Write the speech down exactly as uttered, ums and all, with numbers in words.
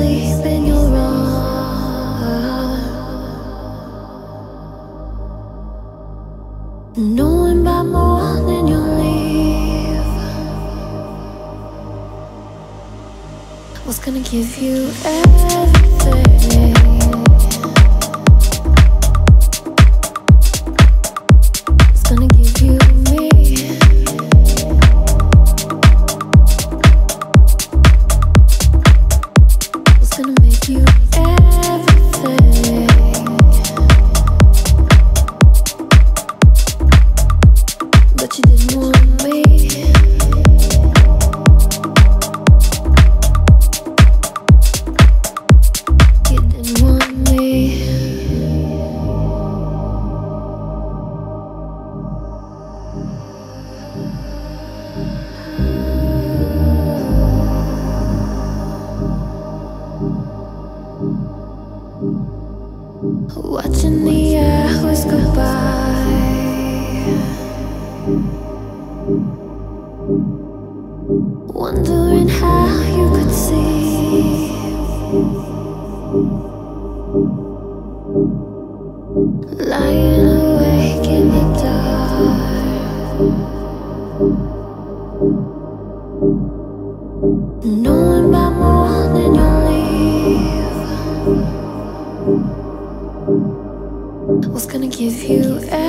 asleep in your arms, knowing by morning you'll leave. Was gonna give you everything. Was gonna give you me. Was gonna make you everything. But you didn't want me. You didn't want me. Watching the hours go by, wondering how you could see. Lying awake in the dark, knowing by morning you'll leave. Was gonna give you everything.